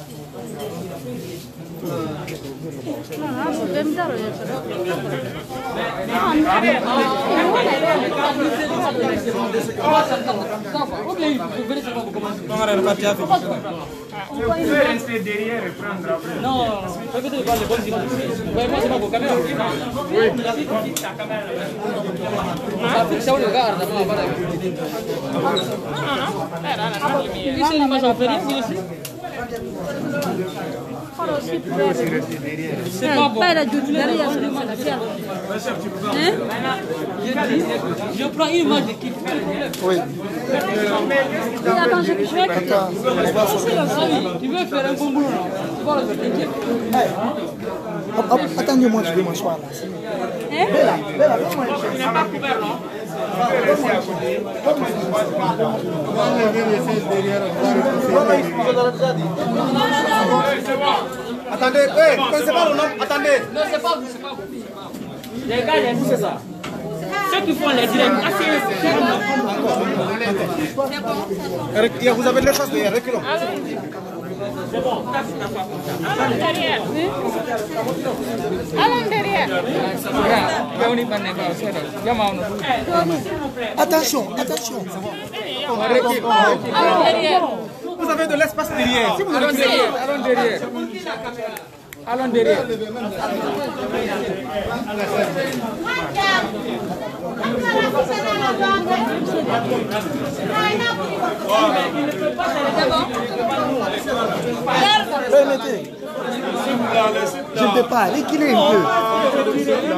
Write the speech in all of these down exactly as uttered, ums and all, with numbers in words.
Non, peut-être pas les bonnes images. Vous moi c'est pas vos caméras. Oui. Ça le regarde, non, voilà. Non, non, non. Ici l'image en fait, ici. C'est pas bon. Je prends une image de qui. Oui. Attends, je vais. Attends, Tu veux faire un bon boulot, non? attendez-moi, je vais m'asseoir là. Bella, Bella, donne-moi une chaise. Il n'est pas couvert, non? Attendez, c'est pas le nom, attendez. Non, c'est pas vous, c'est pas vous. Les gars, c'est ça. Ceux qui font les directs, Vous avez de la chance, mais reculons. c'est bon. Allons derrière. Allons derrière. Attention, attention. Allons derrière. Vous avez de l'espace derrière. Si vous Allons derrière, allons derrière. Allons derrière. Permettez. Je ne peux pas, l'équilibre un peu.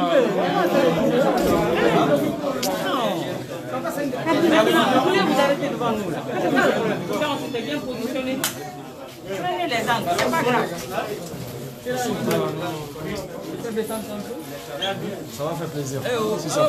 Vous arrêtez devant nous là. Quand on s'était bien positionné. Prenez les angles, c'est pas grave. Ça va faire plaisir. Si ça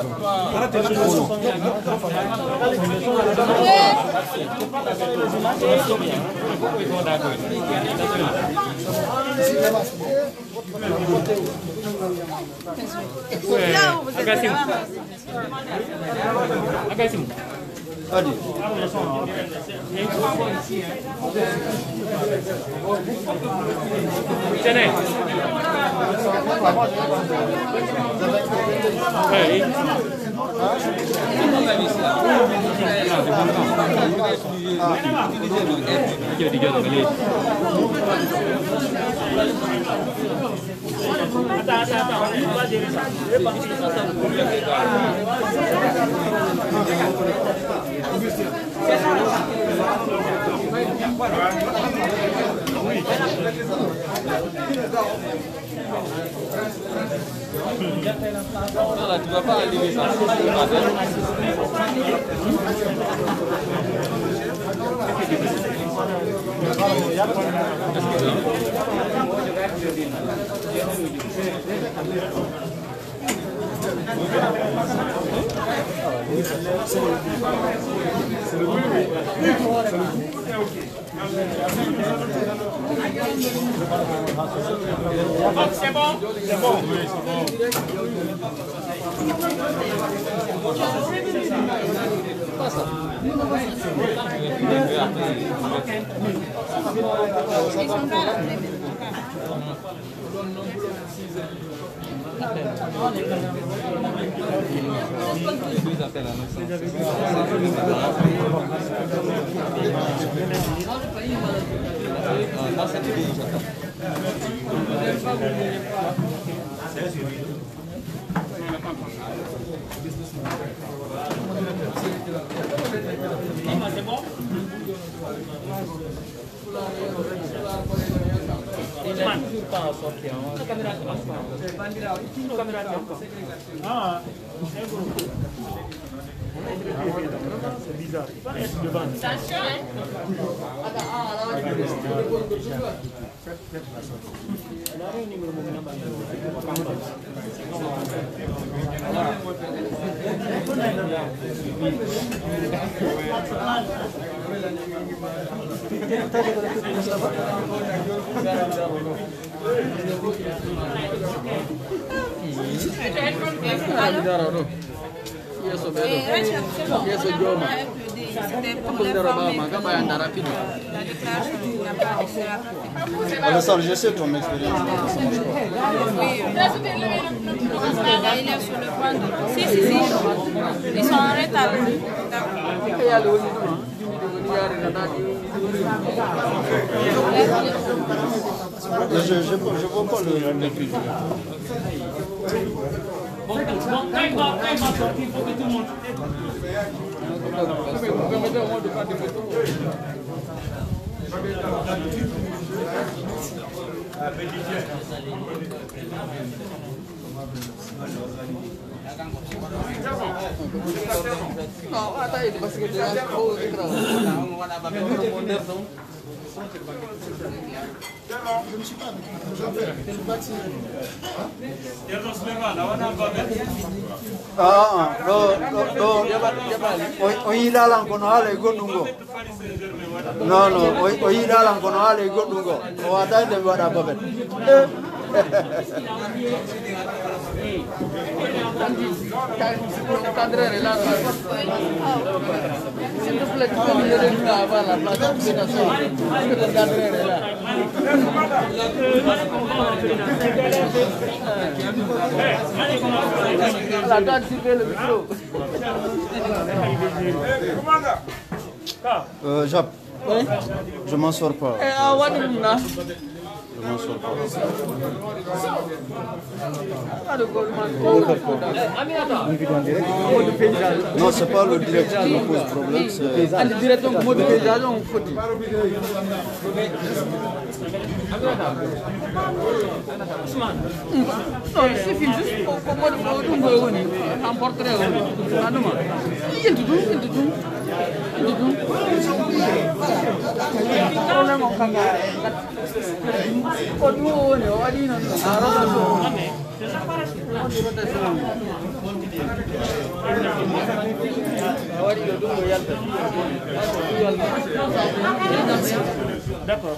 Allez. Tenez. Hey. Attends, attends, attends, on va gérer ça. Je vais partir sur ça. Voilà, tu vas pas arriver ça. C'est bon? C'est bon. Ah, c'est bizarre. Attention, hein. Io so bello. Io so Gioma. C'était pour l'informer que la déclaration n'a pas été rapide. Alassane, je sais ton expérience. Oui, il est sur le point de... Si, si, si. Ils sont en retard. Je je, je, je vois pas le mépris. Bon, bon, quand il va, quand il va sortir, il faut que tout le monde... Non, attends, parce que déjà, trop écran. Je ne suis pas avec je suis pas Ah, ah, no, no, no. O ila lan kono hale godungo. No, no, o ila lan kono hale godungo. O atande wada babet. Cadrere là. S'il te plaît, tu peux me donner avant la place d'application. Parce que le cadrere est là. La date, tu fais le micro. Euh, Jap. Oui? Je m'en sors pas. Eh, ah, what is that? Je m'en sors pas. Non, c'est pas le direct qui me pose problème, c'est... Ah, le direct, donc, mot de paysage, on faut dire. Non, il suffit juste pour pour pour pour un portrait. Ah non, il y a tout, il y a tout. Problema con cambiare. Ognuno ne va di non. D'accord.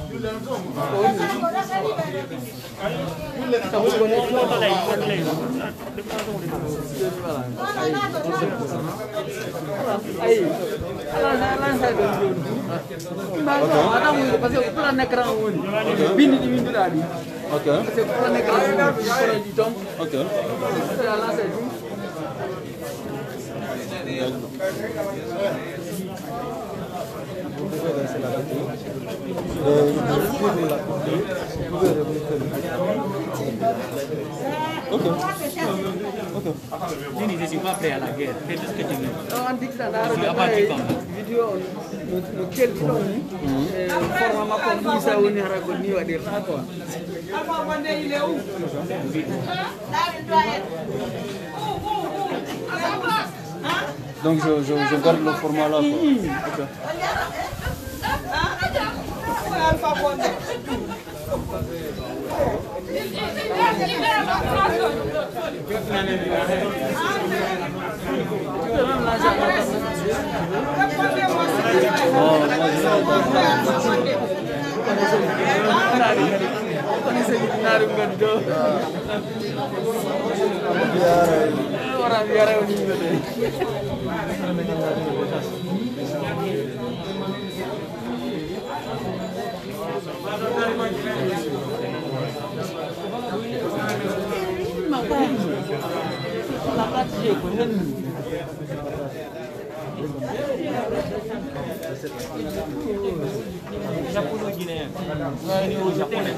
Ok. Ok. Tu disais, je suis pas prêt à la guerre. Fais tout ce que tu veux. On dit que ça n'a pas vidéo lequel format comme ça on est raconté à dire ça quoi. Il est où? Donc je, je, je garde le format là. Quoi. Okay. Orang biara ini. Japon guinéen. Ini au japonais.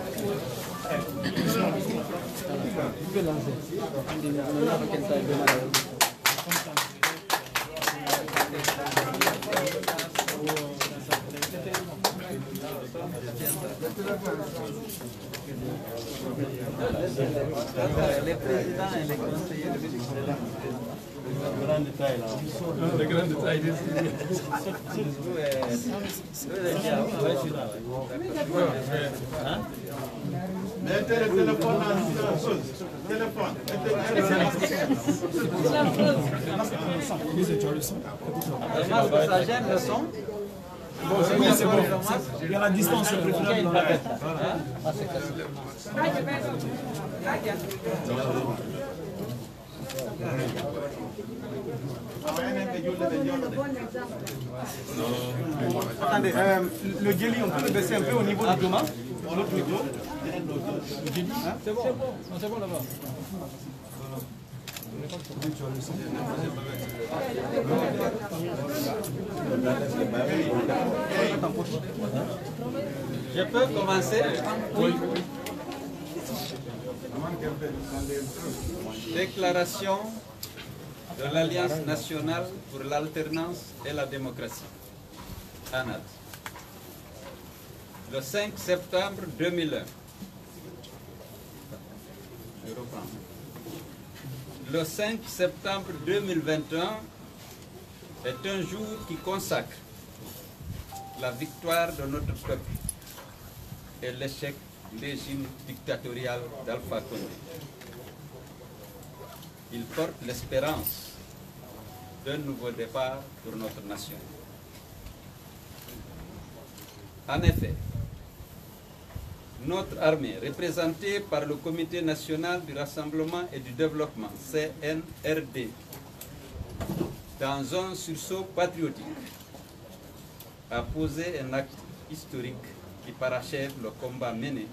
Les présidents et les conseillers Le grand détail là. Le grand détail ici. Mettez le téléphone en chose. Téléphone. Ça gêne le son. Bon, c'est bon, c'est bon. Il y a la distance préférable dans la tête. Voilà. Attendez, euh, le jelly, on peut le baisser un peu au niveau du doma. L'autre micro. Le jelly, hein? C'est bon, c'est bon là-bas. Je peux commencer? Oui. Déclaration de l'Alliance nationale pour l'alternance et la démocratie, A N A D. Le cinq septembre deux mille un. Je reprends. Le cinq septembre deux mille vingt et un est un jour qui consacre la victoire de notre peuple et l'échec du régime dictatorial d'Alpha Condé. Il porte l'espérance d'un nouveau départ pour notre nation. En effet, notre armée, représentée par le Comité national du rassemblement et du développement, C N R D, dans un sursaut patriotique, a posé un acte historique qui parachève le combat mené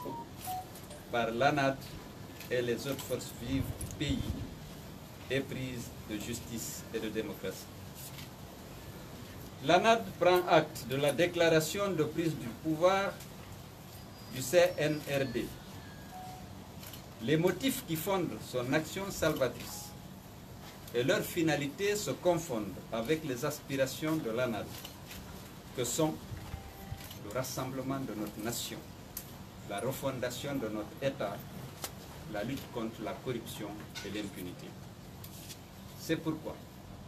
par l'A N A D et les autres forces vives du pays, éprise de justice et de démocratie. L'A N A D prend acte de la déclaration de prise du pouvoir du C N R D. Les motifs qui fondent son action salvatrice et leur finalité se confondent avec les aspirations de l'A N A D, que sont le rassemblement de notre nation, la refondation de notre État, la lutte contre la corruption et l'impunité. C'est pourquoi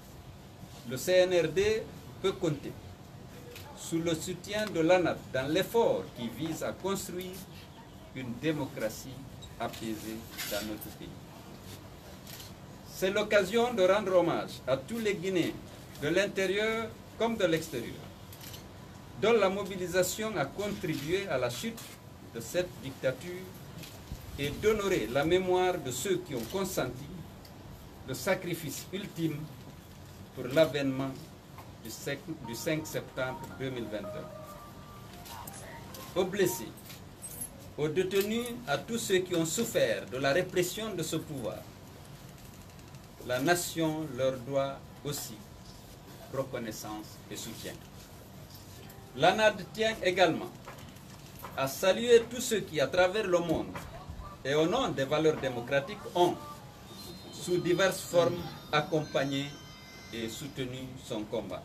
le C N R D peut compter sous le soutien de l'A N A D dans l'effort qui vise à construire une démocratie apaisée dans notre pays. C'est l'occasion de rendre hommage à tous les Guinéens, de l'intérieur comme de l'extérieur, dont la mobilisation a contribué à la chute de cette dictature et d'honorer la mémoire de ceux qui ont consenti le sacrifice ultime pour l'avènement du cinq septembre deux mille vingt et un. Aux blessés, aux détenus, à tous ceux qui ont souffert de la répression de ce pouvoir, la nation leur doit aussi reconnaissance et soutien. L'A N A D tient également à saluer tous ceux qui, à travers le monde et au nom des valeurs démocratiques, ont, sous diverses formes, accompagné et soutenu son combat.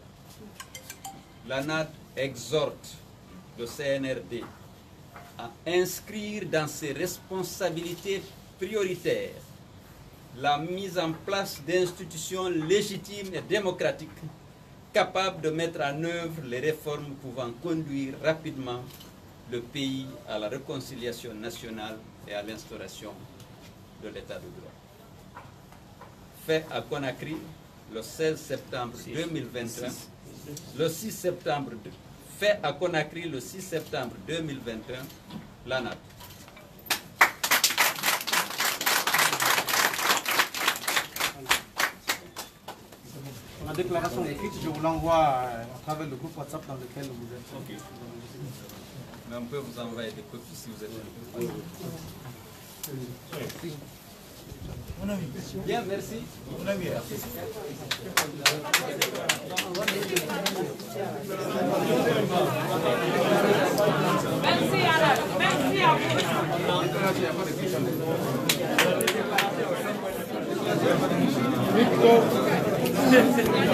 L'A N A D exhorte le C N R D à inscrire dans ses responsabilités prioritaires la mise en place d'institutions légitimes et démocratiques capables de mettre en œuvre les réformes pouvant conduire rapidement le pays à la réconciliation nationale et à l'instauration de l'état de droit. Fait à Conakry le seize septembre deux mille vingt et un, le six septembre, fait à Conakry le six septembre deux mille vingt et un, l'A N A D. La déclaration écrite, je vous l'envoie à travers le groupe WhatsApp dans lequel vous êtes. Ok. Mais on peut vous envoyer des copies si vous êtes. Bien, merci. Merci Alain. Merci à vous.